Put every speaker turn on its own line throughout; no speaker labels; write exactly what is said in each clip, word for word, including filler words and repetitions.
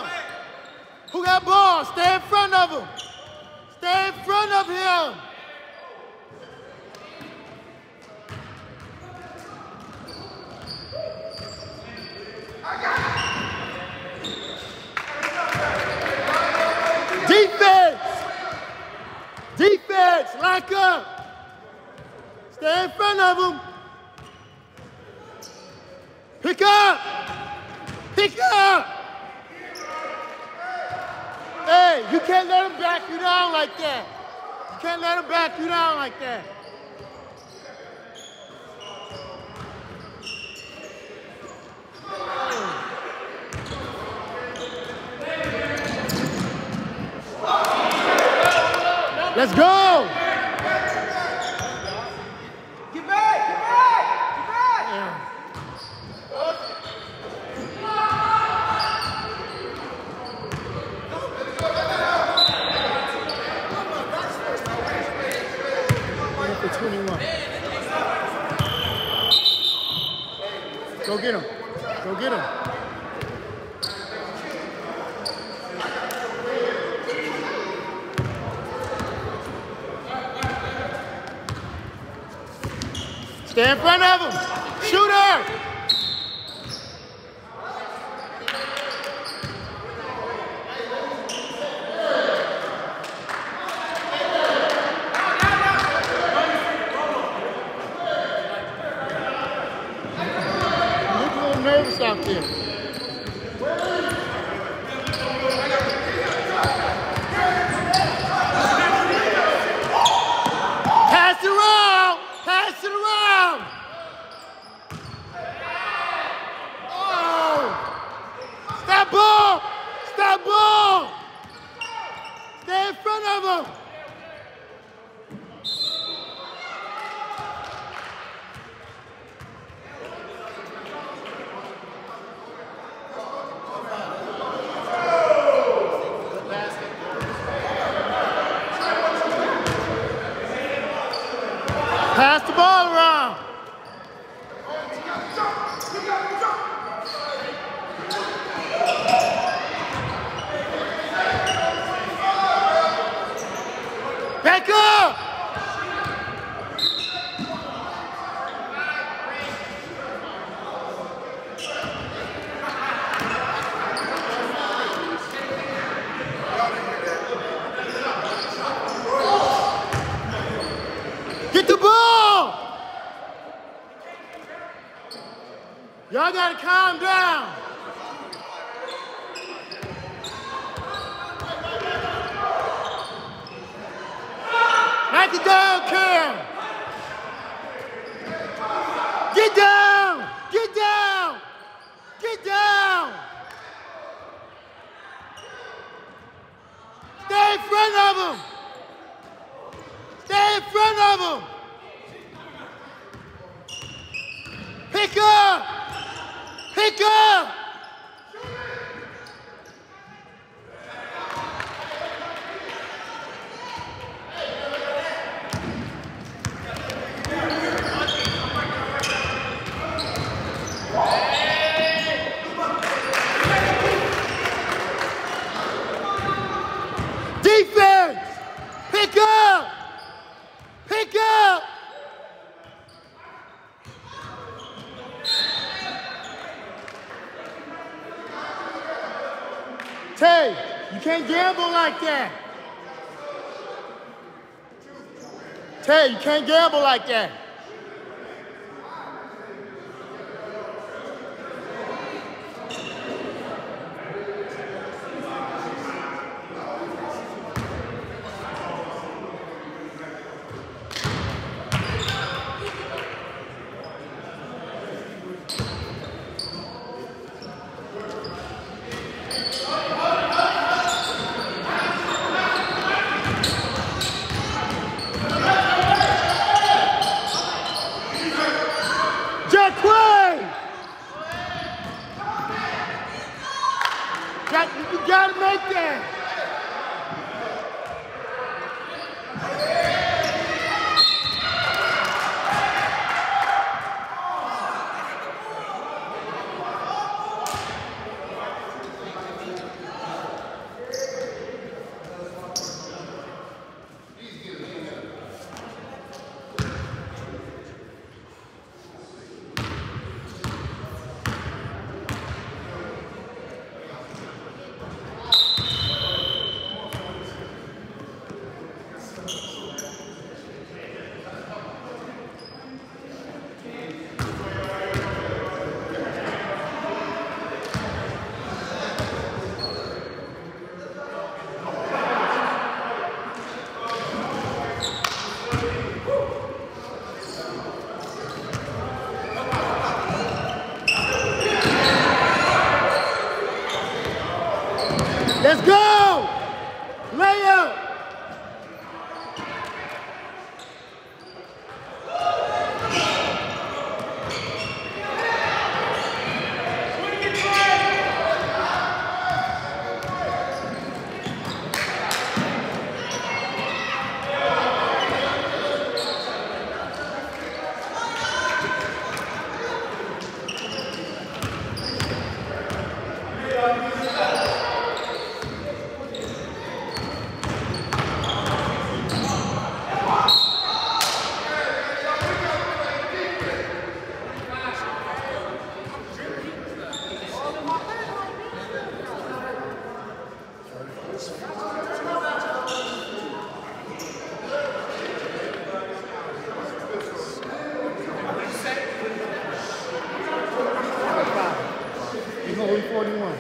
him. Who got ball? Stay in front of him. Stay in front of him. Defense. Defense. Lock up. Stay in front of him. Pick up. Pick up. Hey, you can't let him back you down like that. You can't let him back you down like that. Let's go.
Get back, get back, get back.
Yeah. twenty-one. Go get him. Go get him. Stay in front of him. Shooter. Nervous out there. Pass it around. Pass it around. Oh. Stop ball. Stop ball. Stay in front of him. Pass the ball around. Back up. Get the ball! Y'all gotta calm down. Knock it down, Cam. Get down! Get down! Get down! Stay in front of him! Stay in front of him! Pick up! Pick up! Defense! Pick up! Pick up! Tay, you can't gamble like that. Tay, you can't gamble like that. You gotta make that. Let's go! Layup! forty-one.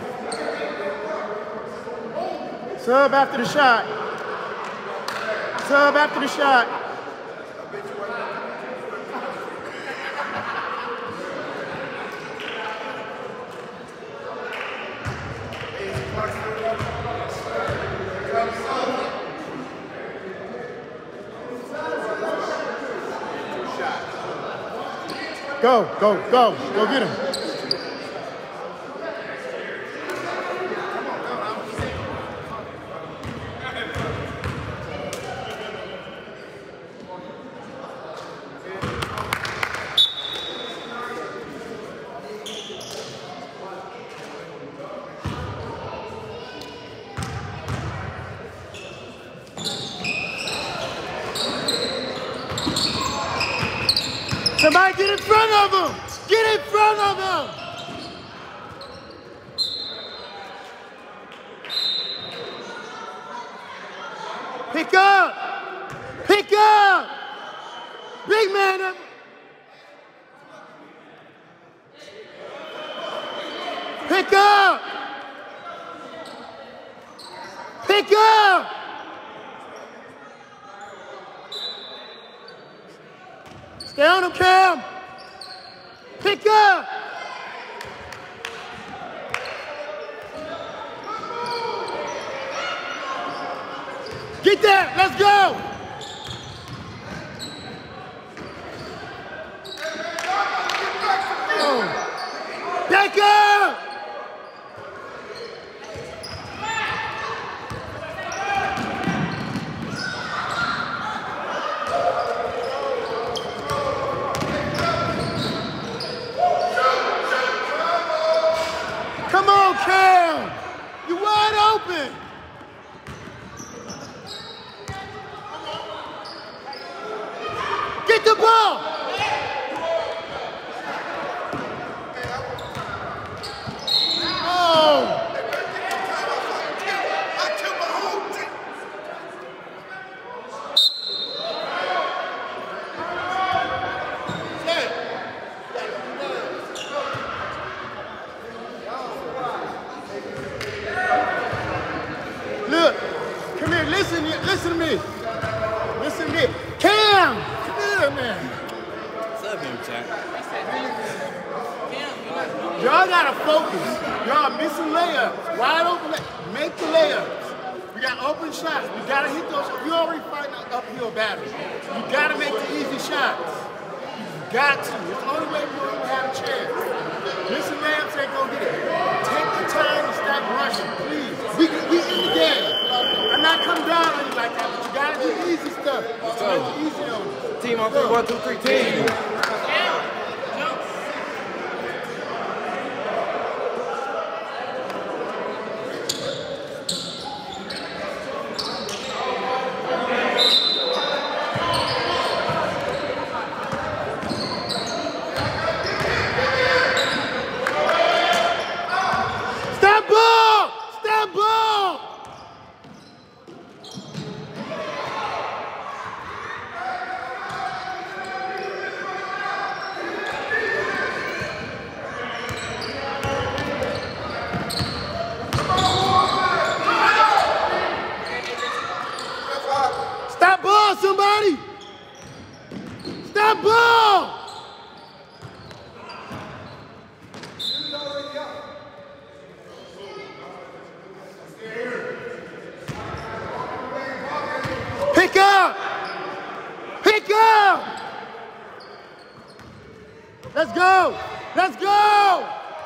Sub after the shot. Sub after the shot. Go, go, go. Go get him. Somebody get in front of him! Get in front of him! Pick up! Pick up! Big man up! Pick up! Pick up! Stay on him, Cam. Pick up. Get that. Let's go. Oh. Back up. Come on, Cam! You're wide open! Get the ball! Oh! Look, come here, listen, listen to me. Listen to me. Cam! Come here, man.
What's up, him, Jack?
Y'all gotta focus. Y'all missing layups. Wide open lay Make the layups. We got open shots. We gotta hit those. You already fighting an uphill battle. You gotta make the easy shots. You got to. It's the only way we're gonna have a chance. Missing layups ain't gonna get it. Take the time and stop rushing, please. We, we in the game. I'm not coming down on you like that, but you gotta do the easy stuff. Let's go. Make it easy on you.
Team on three, one, two, three, team.
Stop ball! Stop ball! Stop ball, somebody! Stop ball!
He's already up.
Let's go. Let's go.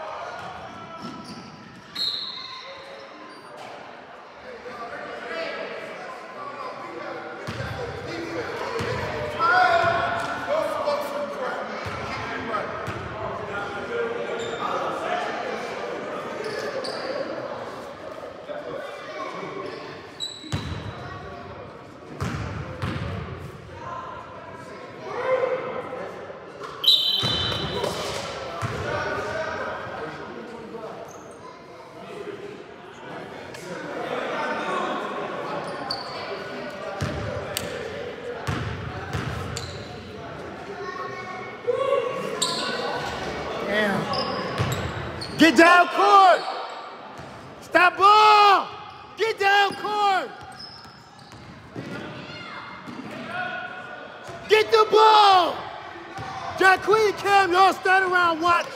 Get down court! Stop ball! Get down court! Get the ball! Jacqueline and Cam, y'all stand around watching.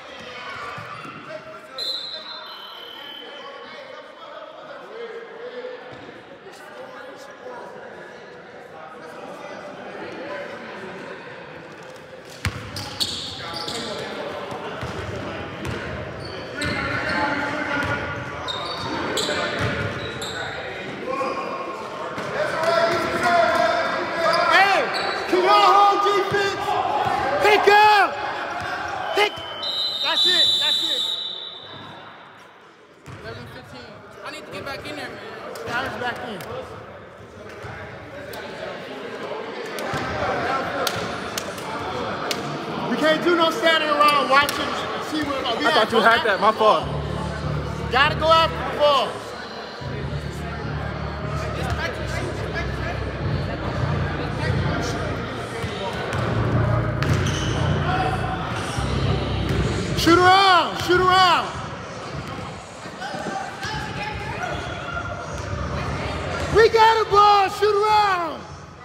I thought you had that, my fault.
Gotta go after the ball. Shoot around, shoot around. We got a ball, shoot around.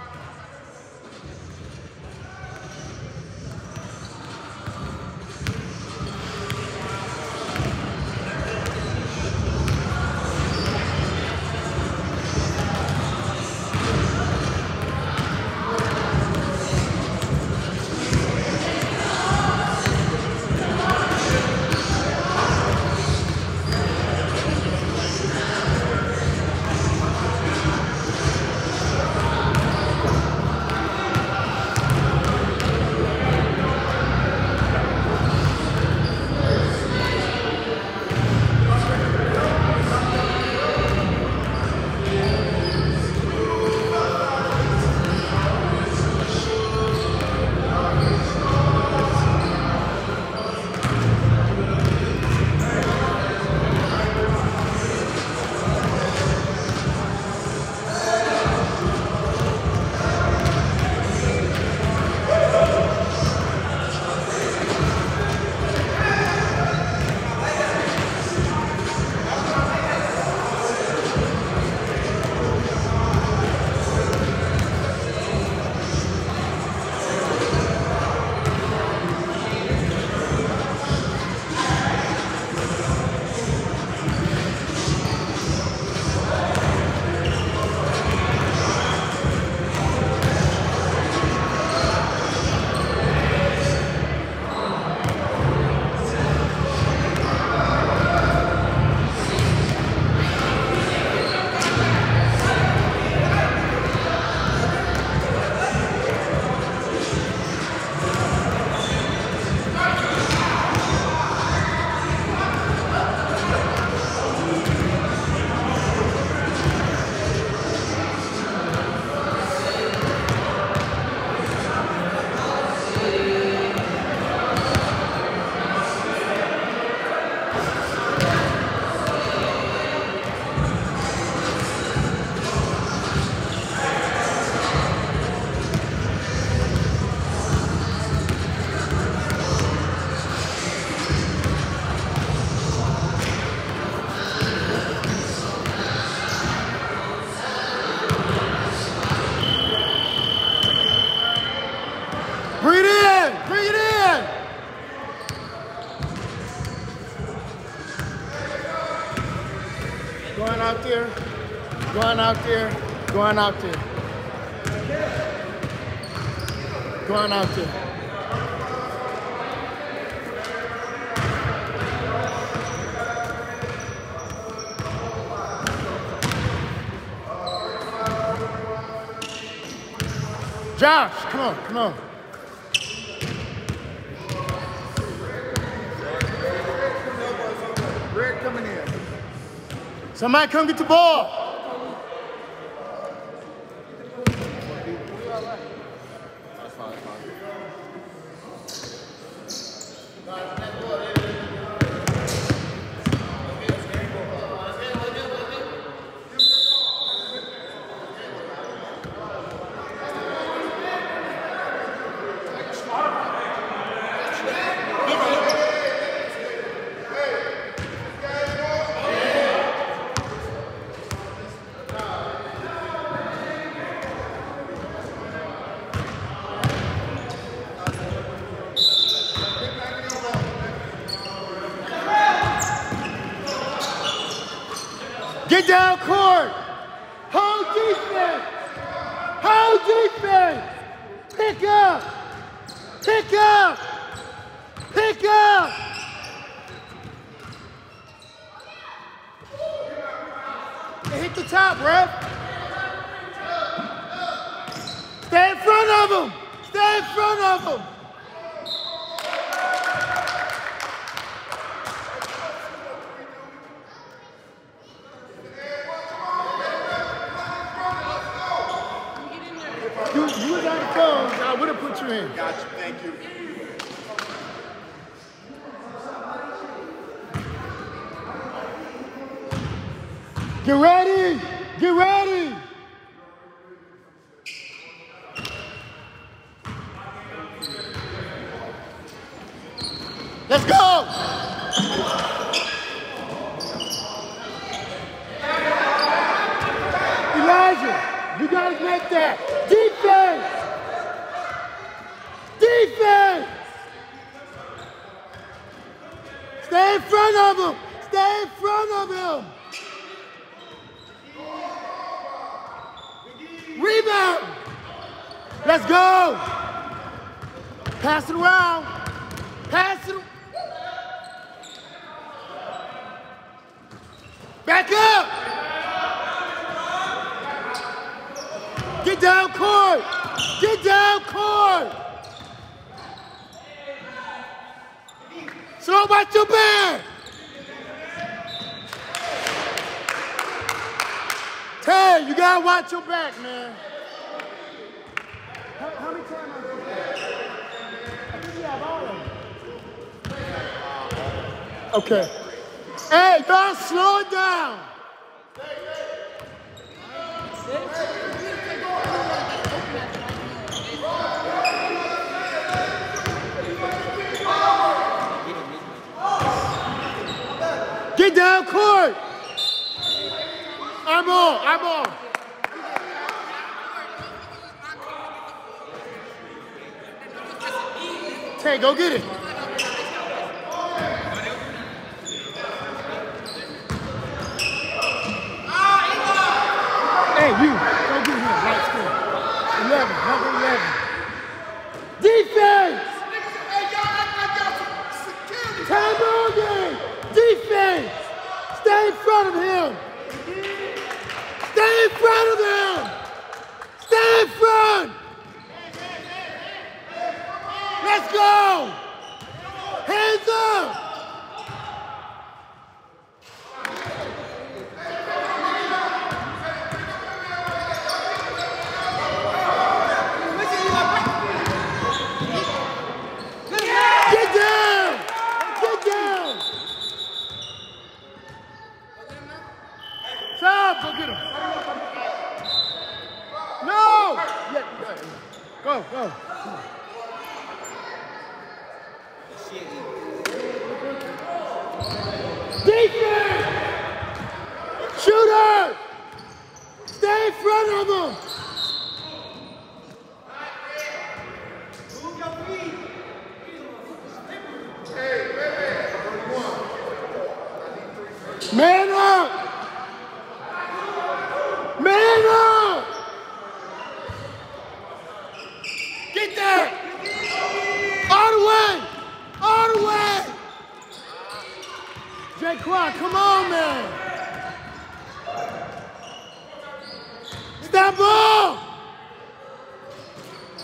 Going out there, going out there, going out there. Going out there. Josh, come on, come on.
Red coming in.
Somebody come get the ball. Get down court. Hold defense. Hold defense. Pick up. Pick up. Pick up. And hit the top, ref. Stay in front of him. Stay in front of him. You, you was on the phone, I would have put you in.
Gotcha, thank you.
Get ready! Get ready! Let's go! Elijah, you gotta make that. Defense! Defense! Stay in front of him! Stay in front of him! Rebound! Let's go! Pass it around. Pass it. Back up! Get down court! Get down court! Slow watch your back! Tay, you gotta watch your back, man. How, how many times have you had? I think you have all of them. Okay. Hey, y'all slow it down. Get down court. I'm on, I'm on. Tay, go get it. Hey, you, go get him, right skin. eleven, number eleven. Defense! Time on game! Defense! Stay in front of him! Stay in front of him! Stay in front! Let's go! Hands up! Get down! Get down! Tom, go get him! No! Yeah, go, go. Defense! Shooter! Stay in front of him! Man up! Man up! Get there! All the way! All the way! Jaquan, come on, man! Stop ball!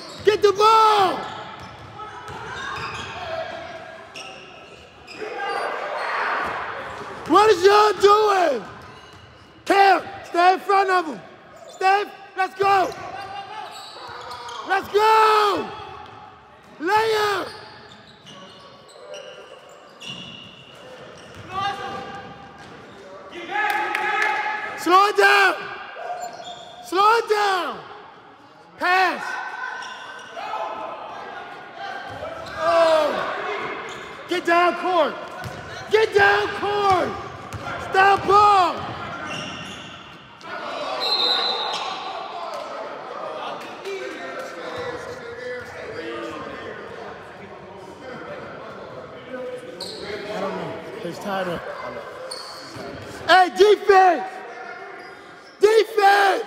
Stay in front of him. Stay. Let's go. Let's go. Layup. Slow it down. Slow it down. Pass. Oh. Get down court. Get down court. Stop ball. I don't know. It's tied up. Hey, defense! Defense!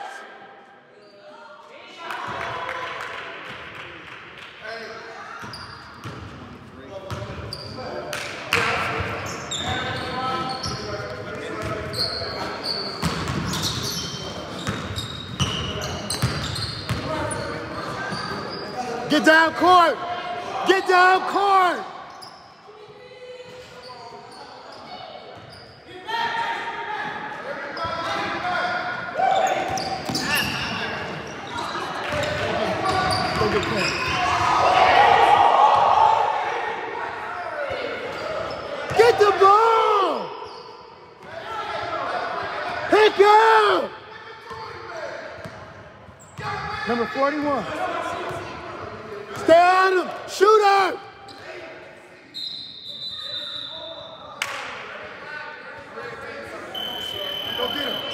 Get down court! Get down court! Get the ball! Pick up! Number forty-one. Stay on him! Shoot her! Go get him.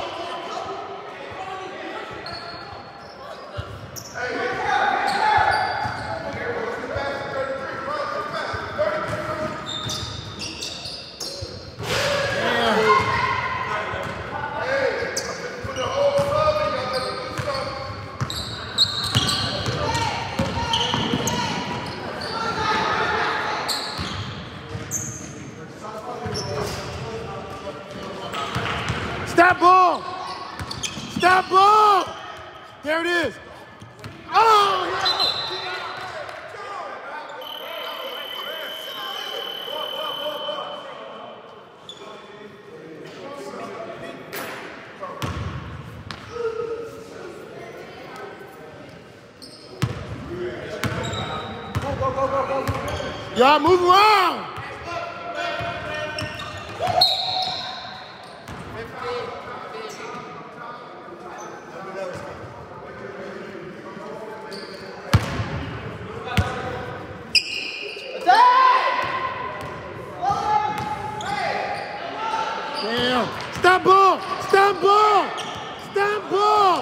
Stop ball! Stop ball! There it is. Oh! Y'all move around! Damn. Stop ball! Stop ball! Stop ball!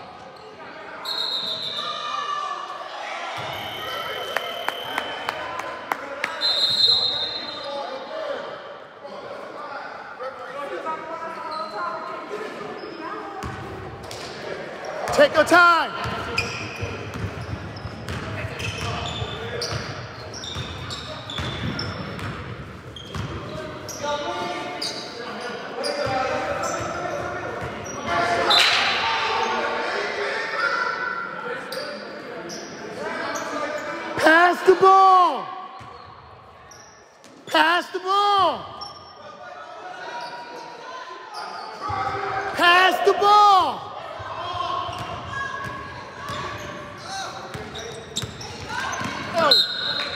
Take your time. Pass the ball. Pass the ball. Pass the ball. Oh.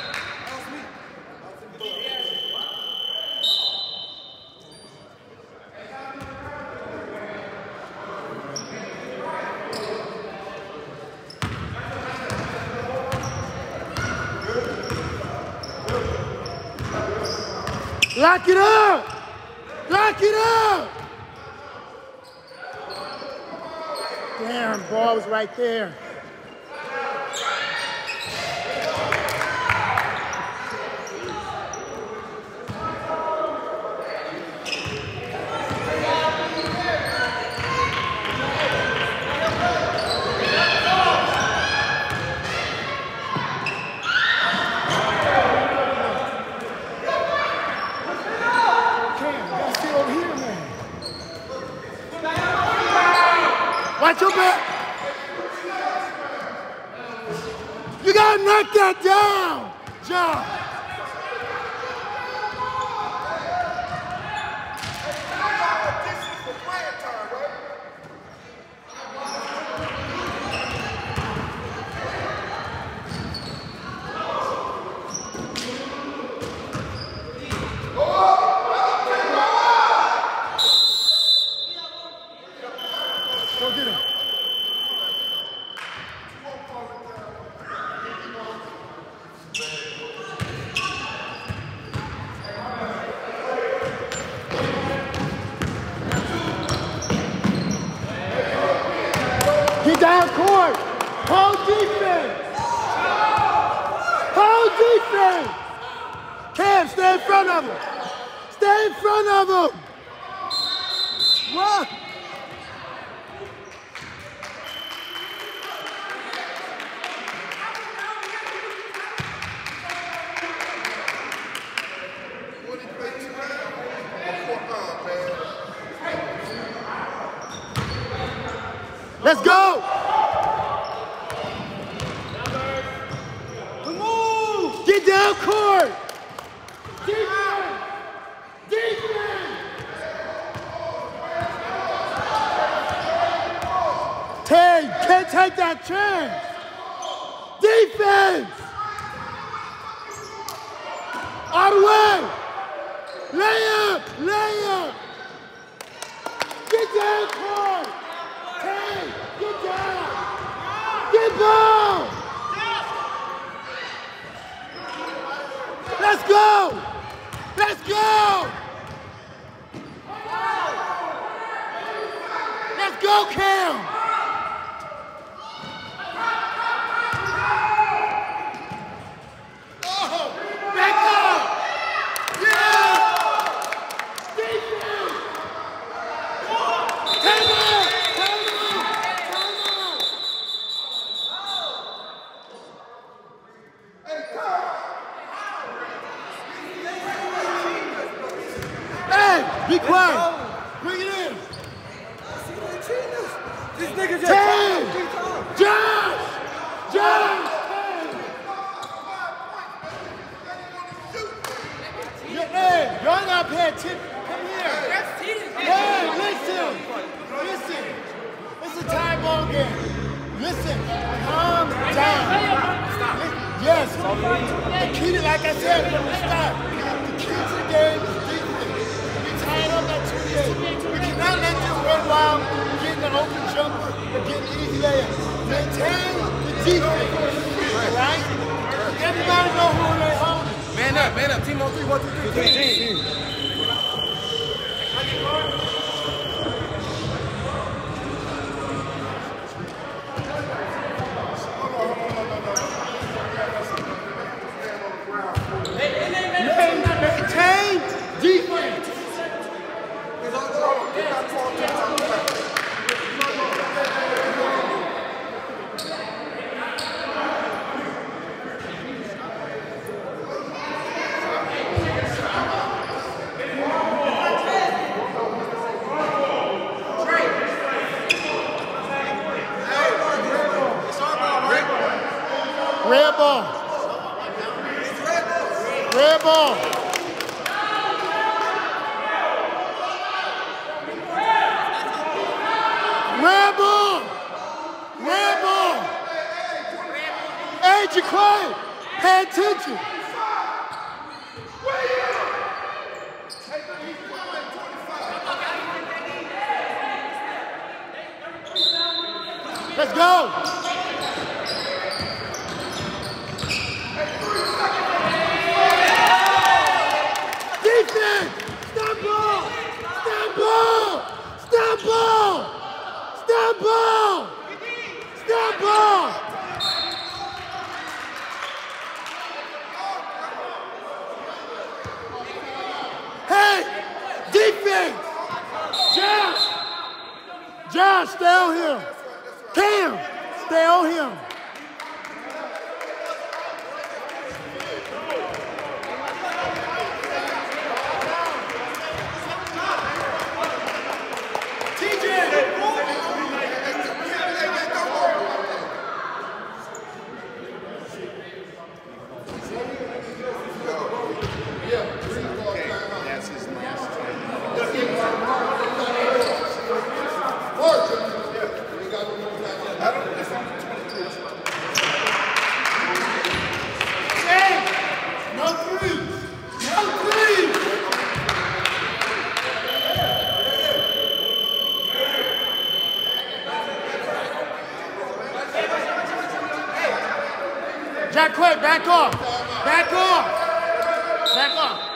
Lock it up! Lock it up! Damn, ball was right there. Watch your back. You gotta knock that down, John. Go get him. Get down court. Hold defense. Hold defense. Cam, stay in front of him. Stay in front of him. What? Let's go! Come on! Get down court! Defense! Defense! Tay, can't take that chance! Defense! Out of the way! Layup! Layup! Get down court! Tay, get down! Get ball! Let's go! Let's go! Let's go, Cam! Oh, back up! Yeah! Defense! Time out! Time out! Time out! Hey, be quiet! Bring it in!
This nigga just
Ten!
three times.
Josh! Josh! Yeah, hey, y'all not paying attention. Come here. Hey, listen. Listen. It's a tie ball game. Listen. Calm down. Yes. The key to, like I said from the start, the key to the game is defense. We tied up at twenty-eight. We cannot let this run wild, getting an open jumper, or getting an easy layup. Maintain the defense. Right? Everybody know who they're holding.
Man up, man up. Team on three, one, two, three. Team, team.
Maintain defense. Red ball. Red ball. Red ball. Red ball. Hey, Jaquan, pay attention. Let's go. Defense! Stop ball! Stop ball! Stop ball! Stop ball! Stop ball! Hey! Defense! Josh! Josh, stay on him! Cam! Stay on him! I don't know. Jack Quay, back off. Back off. Back off.